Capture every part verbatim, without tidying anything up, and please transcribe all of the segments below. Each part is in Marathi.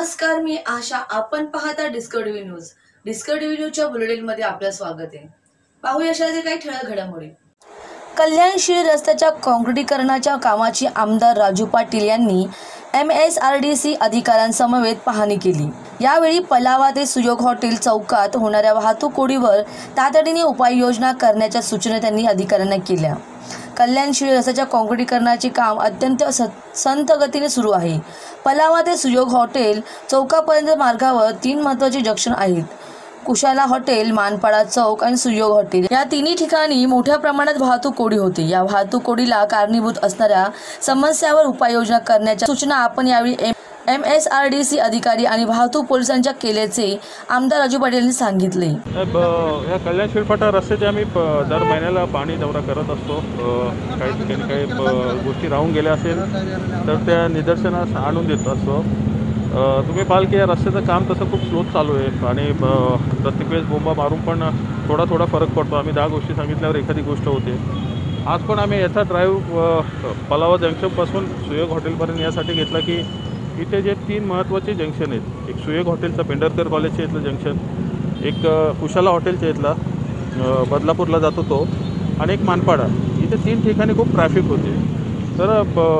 नमस्कार, मी आशा. आपण पाहता डिस्कव्हरी न्यूज. डिस्कव्हरी न्यूजच्या बुलेटिनमध्ये आपलं स्वागत आहे. पाहूया अशातील काही ठळक घडामोडी. कल्याण शिळ रस्त्याच्या काँक्रिटीकरणाच्या कामाची आमदार राजू पाटील यांनी M S R D C अधिकाऱ्यांसमवेत पाहणी केली. यावेळी पलावा ते सुयोग हॉटेल चौकात होणाऱ्या वाहतूक कोंडीवर तातडीने उपाययोजना करण्याच्या सूचना त्यांनी अधिकाऱ्यांना केल्या. कल्याण शिळ रस्त्याच्या काँक्रिटीकरणाचे काम अत्यंत संथ गतीने सुरू आहे. पलावा ते सुयोग हॉटेल चौकापर्यंत मार्गावर तीन महत्त्वाचे जंक्शन आहेत. कुशाला हॉटेल, मानपाडा चौक आणि सुयोग हॉटेल या तिन्ही ठिकाणी मोठ्या प्रमाणात वाहतूक कोंडी होते. या वाहतूक कोंडीला कारणीभूत असणाऱ्या समस्यावर उपाययोजना करण्याच्या सूचना आपण यावेळी M S R D C अधिकारी आणि वाहतूक पोलिसांच्या केल्याचे आमदार राजू पाटील यांनी सांगितले. या कल्याण शिळफाटा रस्त्याचे आम्ही दर महिन्याला पाणी दौरा करत असतो. काही ठिकाणी काही गोष्टी राहून गेल्या असेल तर त्या निदर्शनास आणून देत असतो. तुम्ही पाहाल की या रस्त्याचं काम तसं खूप स्लो चालू आहे आणि प्रत्येक वेळेस बोंबा मारून पण थोडा थोडा फरक पडतो. आम्ही दहा गोष्टी सांगितल्यावर एखादी गोष्ट होते. आज पण आम्ही याचा ड्राईव्ह पलावा जंक्शनपासून सुयोग हॉटेलपर्यंत यासाठी घेतला की इथे जे तीन महत्त्वाचे जंक्शन आहेत, एक सुयोग हॉटेलचं पेंढरकर कॉलेजच्या इथलं जंक्शन, एक कुशाला हॉटेलच्या इथला बदलापूरला जातो तो, आणि एक मानपाडा, इथे तीन ठिकाणी खूप ट्रॅफिक होते. तर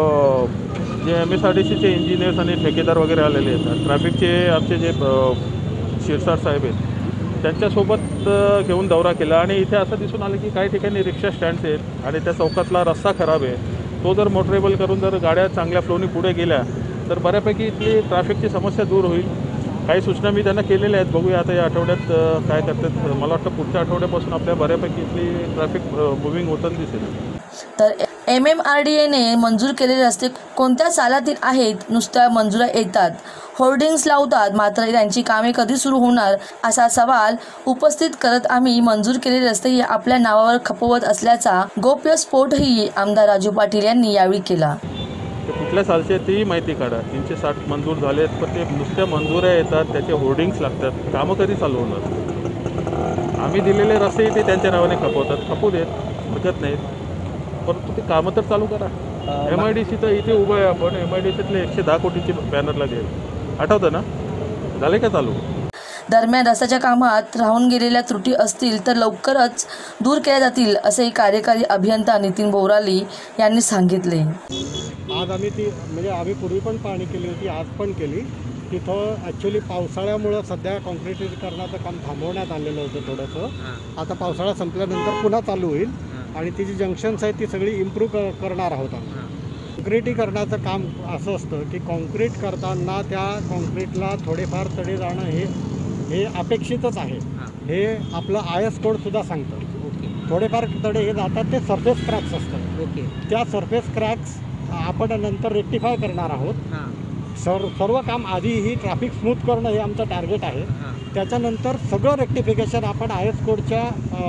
जे एम एस आर डी सीचे इंजिनियर्स आणि ठेकेदार वगैरे आलेले आहेत, ट्रॅफिकचे आमचे जे शिरसाट साहेब आहेत त्यांच्यासोबत घेऊन दौरा केला आणि इथे असं दिसून आलं की काही ठिकाणी रिक्षा स्टँड्स आहेत आणि त्या चौकातला रस्ता खराब आहे. तो जर मोटरेबल करून जर गाड्या चांगल्या फ्लोनी पुढे गेल्या तर बऱ्यापैकी इथली ट्रॅफिकची समस्या दूर होईल. काही सूचना मी त्यांना केलेल्या आहेत. बघूया आता या आठवड्यात काय करतात. मला वाटतं पुढच्या आठवड्यापासून आपल्या बऱ्यापैकी इथली ट्रॅफिक मुव्हिंग होताना दिसेल. तर एम एम आर डी एने मंजूर केलेले रस्ते कोणत्या सालातील आहेत? नुसत्या मंजुऱ्या येतात, होर्डिंग्स लावतात, मात्र त्यांची कामे कधी सुरू होणार असा सवाल उपस्थित करत आम्ही मंजूर केलेले रस्ते आपल्या नावावर खपवत असल्याचा गौप्यस्फोटही आमदार राजू पाटील यांनी यावेळी केला. ते कुठल्या सालचे तेही माहिती काढा. तीनशे साठ मंजूर झालेत, पण ते नुसत्या मंजुऱ्या येतात, त्याचे होर्डिंग्स लागतात. कामं कधी चालू होणार? आम्ही दिलेले रस्ते ते त्यांच्या नावाने खपवतात. खपू देत, हरकत नाहीत, परंतु ते कामं तर चालू करा. एम आय डी सी तर इथे उभं आहे. आपण एम आय डी सीतले एकशे दहा कोटीची बॅनर लागेल, आठवतं ना? झाले का चालू? दरम्यान रस्त्याच्या कामात राहून गेलेल्या त्रुटी असतील तर लवकरच दूर केल्या जातील असेही कार्यकारी अभियंता नितीन बोराली यांनी सांगितले. आज आम्ही ती म्हणजे आम्ही पूर्वी पण पाहणी केली होती, आज पण केली. तिथं ॲक्च्युली पावसाळ्यामुळं सध्या काँक्रिटीकरणाचं काम थांबवण्यात आलेलं होतं थोडंसं. आता पावसाळा संपल्यानंतर पुन्हा चालू होईल आणि ती जी जंक्शन्स आहेत ती सगळी इम्प्रूव्ह करणार आहोत आम्ही. काँक्रिटीकरणाचं काम असं असतं की काँक्रीट करताना त्या काँक्रीटला थोडेफार तडे जाणं हे हे अपेक्षितच आहे. हे आपलं आय एस कोडसुद्धा सांगतं. थोडेफार तडे हे जातात ते सरफेस क्रॅक्स असतात. ओके, त्या सरफेस क्रॅक्स आपण नंतर रेक्टिफाय करणार आहोत. सर सर्व काम आधी ही ट्रॅफिक स्मूथ करणं हे आमचं टार्गेट आहे. त्याच्यानंतर सगळं रेक्टिफिकेशन आपण आय एस कोडच्या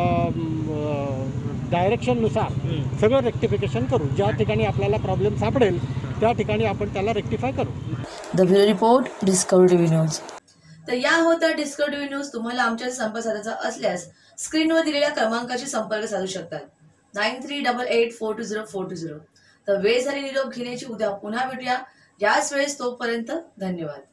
डायरेक्शननुसार सगळं रेक्टिफिकेशन करू. ज्या ठिकाणी आपल्याला प्रॉब्लेम सापडेल त्या ठिकाणी आपण त्याला रेक्टिफाय करू. The bureau report, discovery news. तर या होत्या डिस्कव्हरी न्यूज. तुम्हाला आमच्या संपर्क साधायचा असल्यास स्क्रीनवर दिलेल्या क्रमांकाशी संपर्क साधू शकतात. Nine three double eight four two zero four two zero. तर वेळ झाली निरोप घेण्याची. उद्या पुन्हा भेटूया याच वेळेस. तोपर्यंत धन्यवाद.